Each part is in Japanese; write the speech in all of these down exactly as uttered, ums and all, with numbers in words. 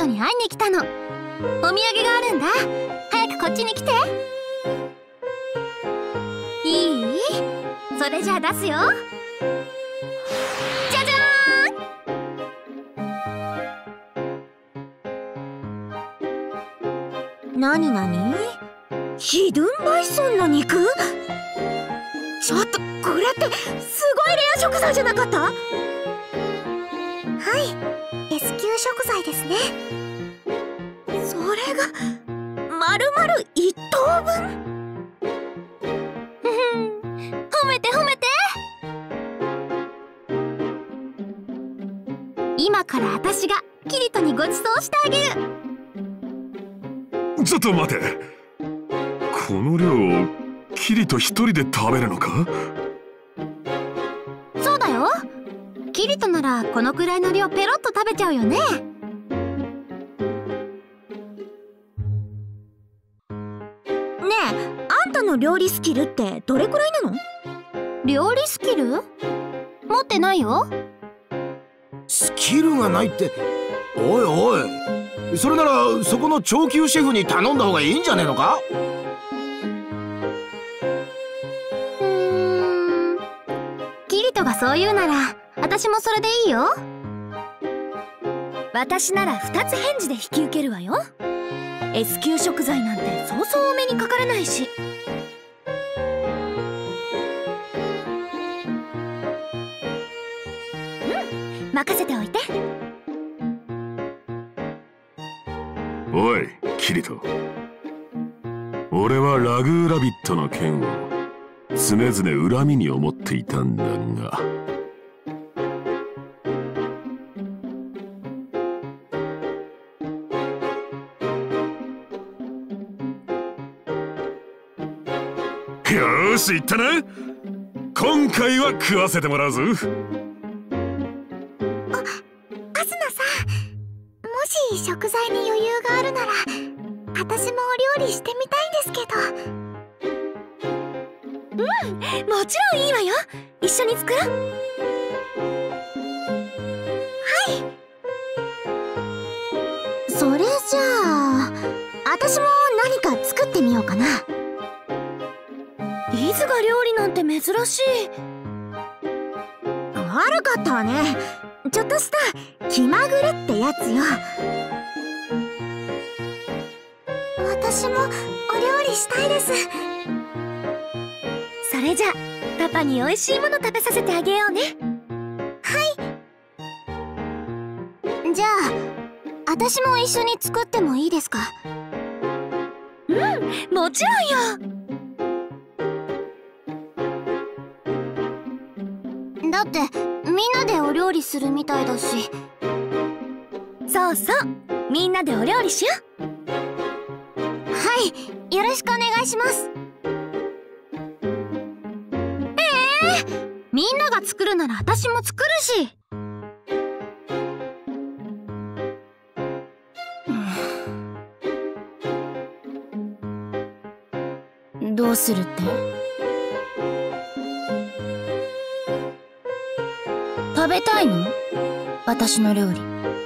トに会いに来たの。お土産があるんだ。早くこっちに来て。いい？それじゃあ出すよ。じゃじゃーん。なになに？ヒドゥンバイソンの肉？ちょっとこれってすごいレア食材じゃなかった？はい、 S 級食材ですね。それがまるまる一頭分。褒めて褒めて。今から私がキリトにごちそうしてあげる。 ちょっと待て、この量をキリト一人で食べるのか？ そうだよ。キリトならこのくらいの量ペロッと食べちゃうよね。ねえ、あんたの料理スキルってどれくらいなの？料理スキル？持ってないよ。 スキルがないって、おいおい、それならそこの上級シェフに頼んだ方がいいんじゃねえのか？ うーん、キリトがそう言うなら私もそれでいいよ。私ならふたつ返事で引き受けるわよ。 S 級食材なんてそうそうお目にかかれないし。うん、任せておいて。 おいキリト、俺はラグーラビットの件を常々恨みに思っていたんだが、よーし、行ったな。今回は食わせてもらうぞ。あ、アスナさん、もし食材に余裕があるなら私もお料理してみたいんですけど。うん、もちろんいいわよ。一緒に作ろう。はい。それじゃあ私も何か作ってみようかな。リズが料理なんて珍しい。悪かったわね。ちょっとした気まぐれってやつよ。私もお料理したいです。それじゃあパパに美味しいもの食べさせてあげようね。はい。じゃあ私も一緒に作ってもいいですか？うん、もちろんよ。だってみんなでお料理するみたいだし。そうそう、みんなでお料理しよう。はい、よろしくお願いします。えー、みんなが作るなら私も作るし。どうするって？食べたいの？私の料理。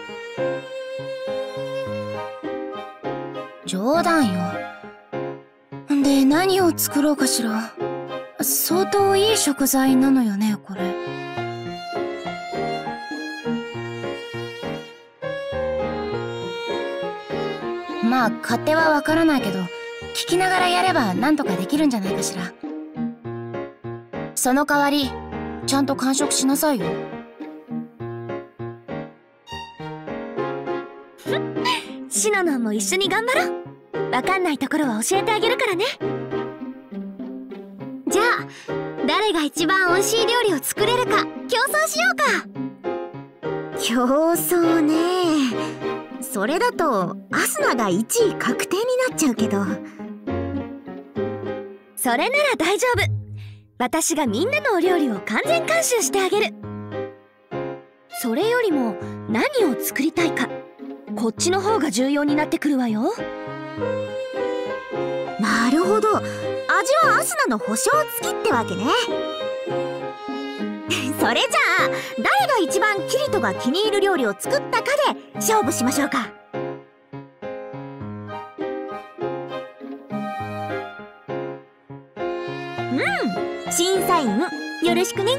冗談よ。で、何を作ろうかしら。相当いい食材なのよね、これ。まあ、勝手はわからないけど、聞きながらやればなんとかできるんじゃないかしら。その代わり、ちゃんと完食しなさいよ。シナノンも一緒に頑張ろう。わかんないところは教えてあげるからね。じゃあ誰が一番美味しい料理を作れるか競争しようか。競争ね。それだとアスナがいちい確定になっちゃうけど。それなら大丈夫。私がみんなのお料理を完全監修してあげる。それよりも何を作りたいか、こっちの方が重要になってくるわよ。なるほど、味はアスナの保証付きってわけね。それじゃあ誰が一番キリトが気に入る料理を作ったかで勝負しましょうか。 うん、審査員よろしくね。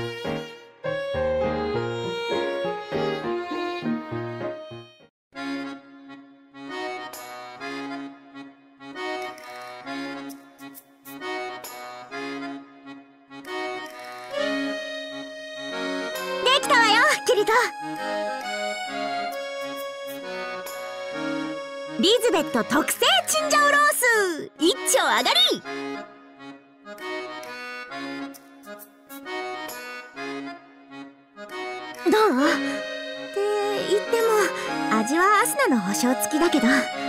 できたわよ、キリト。リズベット特製チンジャオロース一丁上がり。どう？って言っても味はアスナの保証付きだけど。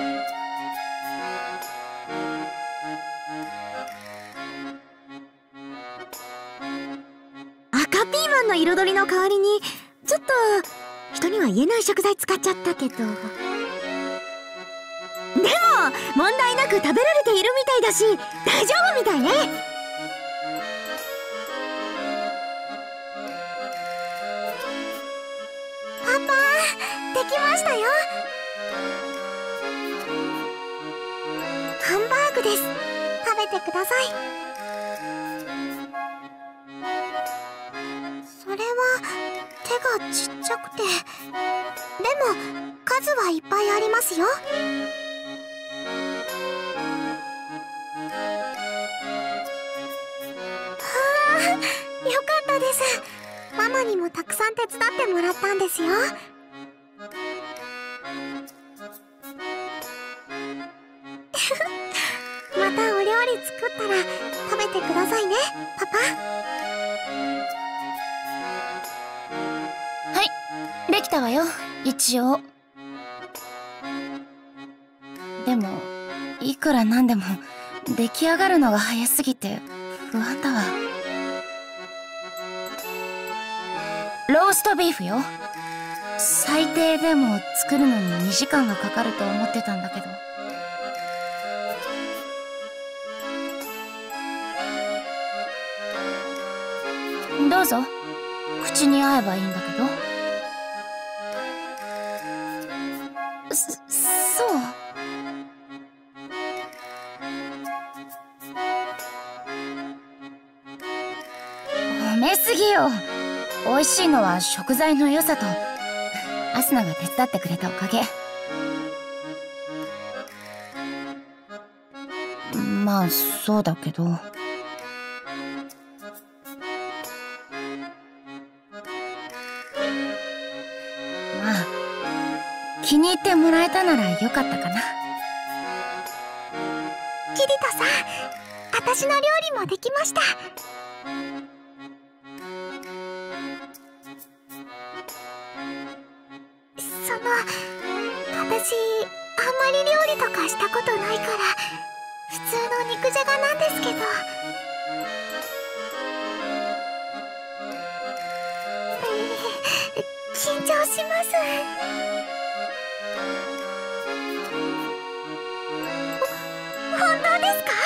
赤ピーマンの彩りの代わりにちょっと人には言えない食材使っちゃったけど、でも問題なく食べられているみたいだし大丈夫みたいね。パパ、できましたよ。ハンバーグです。食べてください。それは手がちっちゃくて、でも数はいっぱいありますよ。よかったです。ママにもたくさん手伝ってもらったんですよ。またお料理作ったら食べてくださいね、パパ。 はい、できたわよ、一応。でもいくらなんでも出来上がるのが早すぎて不安だわ。ローストビーフよ。最低でも作るのににじかんがかかると思ってたんだけど。どうぞ、口に合えばいいんだけど。そ、そう。褒めすぎよ。美味しいのは食材の良さとアスナが手伝ってくれたおかげ。まあそうだけど。まあ気に入ってもらえたならよかったかな。 キリトさん、私の料理もできました。その、私あんまり料理とかしたことないから普通の肉じゃがなんですけど。緊張します。ほ本当ですか？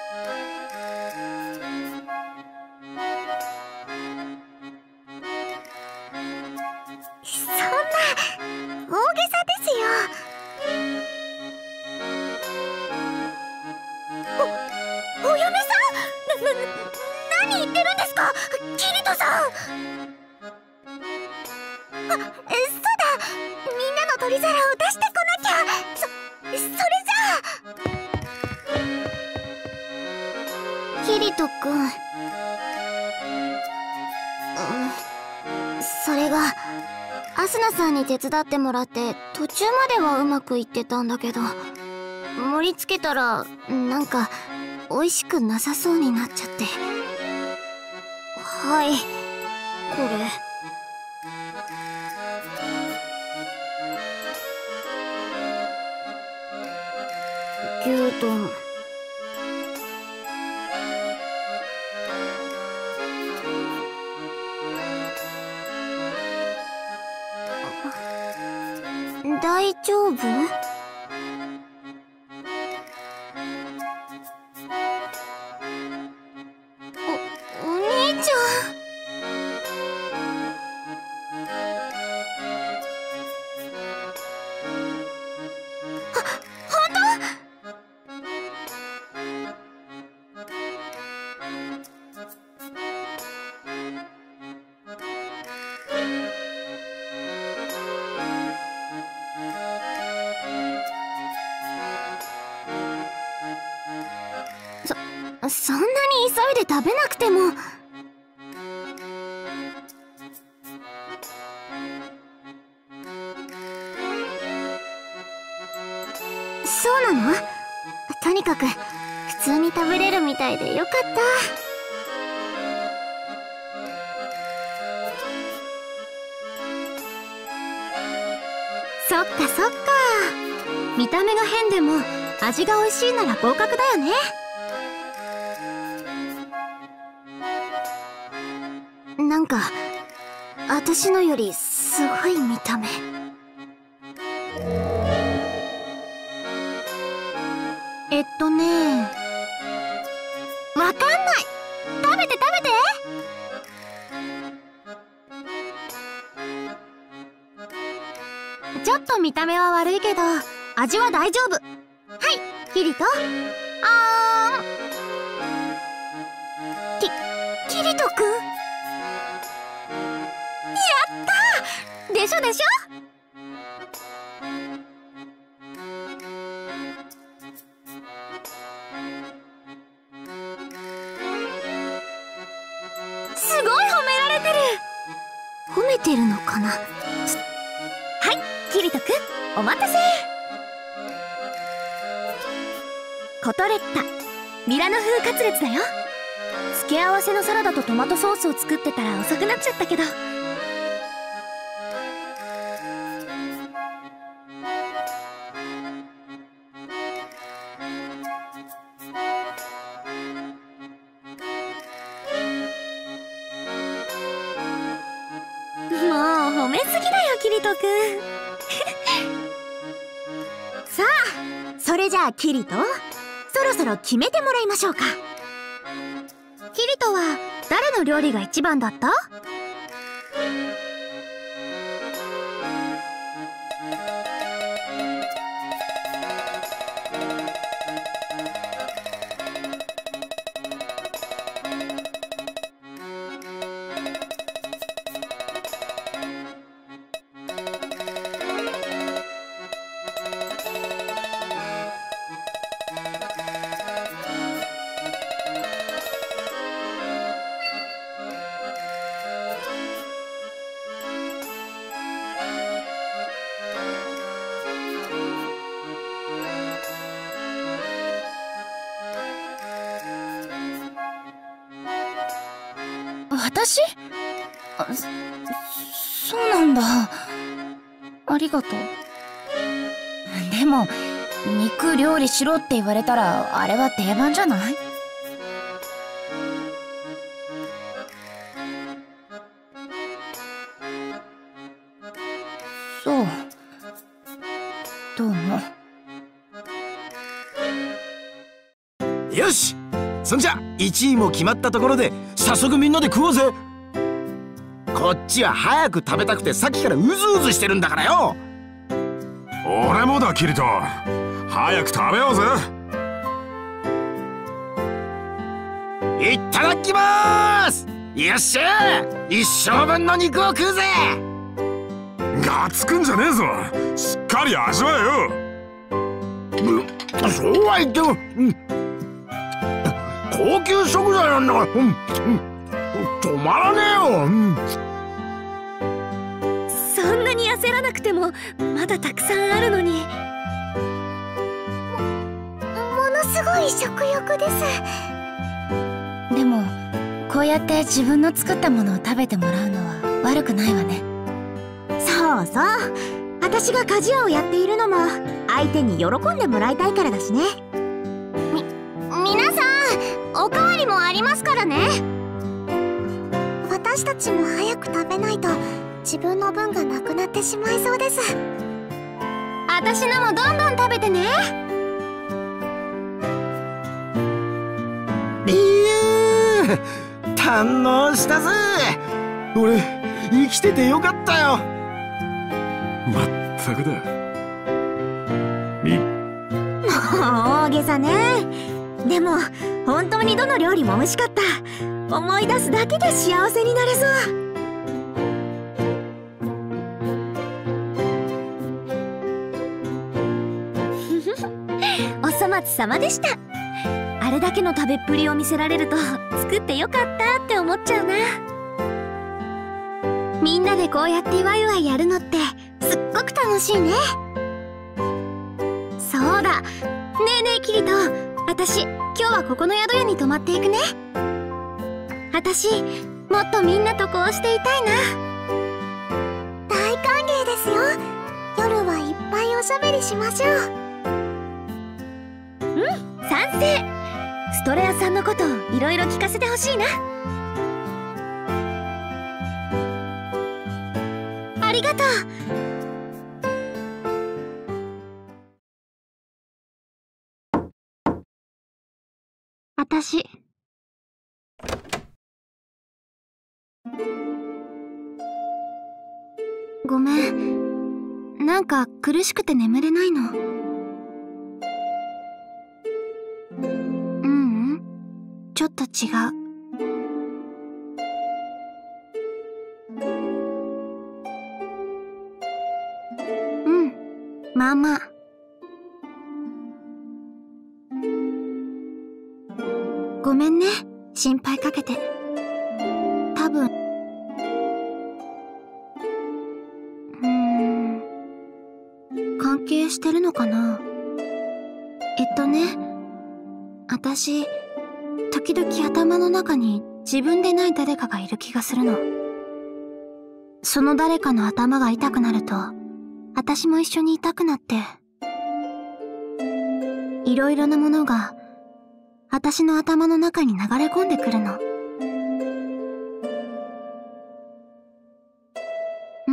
そんな大げさですよ。お、お嫁さん？な、な、何言ってるんですか？キリトさん！あ、そうだ！みんなの取り皿を出してこなきゃ！そ、それじゃあ…キリトくん。うん、それがアスナさんに手伝ってもらって途中まではうまくいってたんだけど、盛り付けたらなんか美味しくなさそうになっちゃって。はい、これ牛丼。大丈夫？お、お兄ちゃん。あ、本当？ そんなに急いで食べなくても。そうなの？とにかく普通に食べれるみたいでよかった。そっかそっか。見た目が変でも味が美味しいなら合格だよね。なんか私のよりすごい見た目。えっとね、わかんない。食べて食べて。ちょっと見た目は悪いけど味は大丈夫。はい、キリト。あーん。き、キリトくん。やったーでしょでしょ。すごい褒められてる。褒めてるのかな。はい、キリトくんお待たせ。コトレッタミラノ風カツレツだよ。付け合わせのサラダとトマトソースを作ってたら遅くなっちゃったけど。もう褒めすぎだよキリトくんさあ、それじゃあキリト、そろそろ決めてもらいましょうか。キリトは誰の料理が一番だった？私？あ、そうなんだ。ありがとう。でも肉料理しろって言われたらあれは定番じゃない？そう。どうも。 よし、そんじゃいちいも決まったところで早速みんなで食おうぜ。こっちは早く食べたくてさっきからうずうずしてるんだからよ。 俺もだキリト、早く食べようぜ。 いっただきまーす。よっしゃー、一生分の肉を食うぜ。 ガツくんじゃねえぞ、しっかり味わえよ。 うそうは言っても、うん、高級食材なんだから、うんうん、止まらねえよ、うん、 そんなに焦らなくてもまだたくさんあるのに。も、ものすごい食欲です。 でもこうやって自分の作ったものを食べてもらうのは悪くないわね。 そうそう、私が鍛冶屋をやっているのも相手に喜んでもらいたいからだしね。み、皆さんおかわりもありますからね。私たちも早く食べないと自分の分がなくなってしまいそうです。私のもどんどん食べてね。 いやー、堪能したぜ。俺生きててよかったよ。 まったくだ。みもう大げさね。でも本当にどの料理も美味しかった。思い出すだけで幸せになれそう。お粗末様でした。ああれだけの食べっぷりを見せられると作ってよかったって思っちゃうな。みんなでこうやってワイワイやるのってすっごく楽しいね。そうだ、ねえねえキリト、私今日はここの宿屋に泊まっていくね。私もっとみんなとこうしていたいな。 大歓迎ですよ。夜はいっぱいおしゃべりしましょう。 うん、賛成。ストレアさんのこといろいろ聞かせてほしいな。ありがとう。私ごめん、なんか苦しくて眠れないの。ううん、ちょっと違う。うん、まあまあ。ごめんね、心配かけて。多分うーん関係してるのかな。えっとね、私時々頭の中に自分でない誰かがいる気がするの。その誰かの頭が痛くなると私も一緒に痛くなって、いろいろなものが私の頭の中に流れ込んでくるの。うん、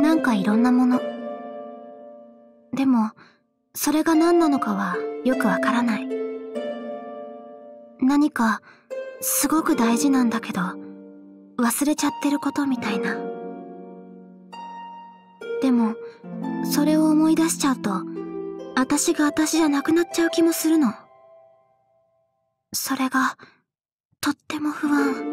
なんかいろんなもの。でもそれが何なのかはよくわからない。何かすごく大事なんだけど忘れちゃってることみたいな。でもそれを思い出しちゃうと私が私じゃなくなっちゃう気もするの。それがとっても不安。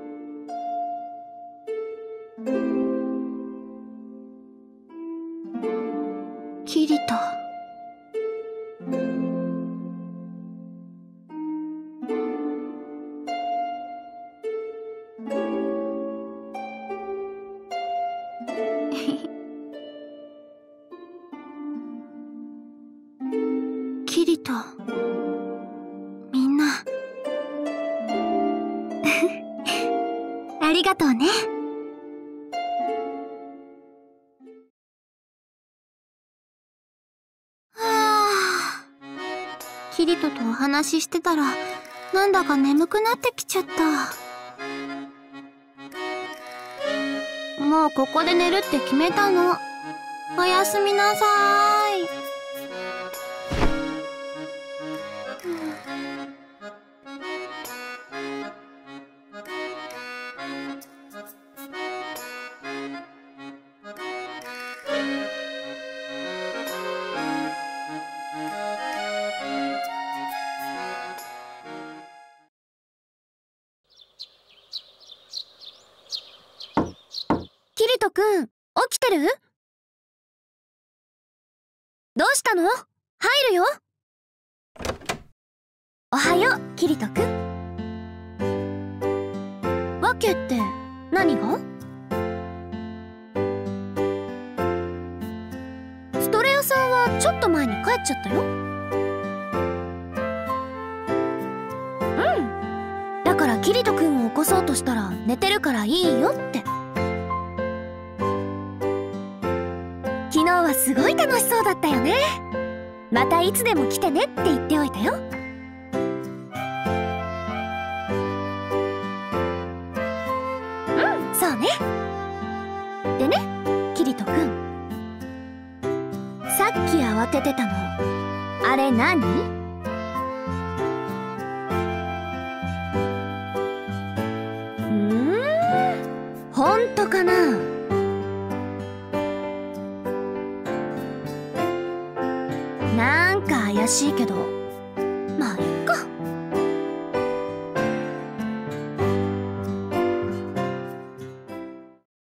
キリト。キリト、みんなありがとうね。キリトとお話ししてたらなんだか眠くなってきちゃった。もうここで寝るって決めたの。おやすみなさーい。キリトくん、起きてる？どうしたの？入るよ。おはよう、キリトくん。わけって何が？ストレアさんはちょっと前に帰っちゃったよ。うん。だからキリトくんを起こそうとしたら寝てるからいいよって。昨日はすごい楽しそうだったよね。またいつでも来てねって言っておいたよ。うん、そうね。でね、キリトくん。さっき慌ててたの、あれ何？うーん、ほんとかな？なんか怪しいけど、まあいっ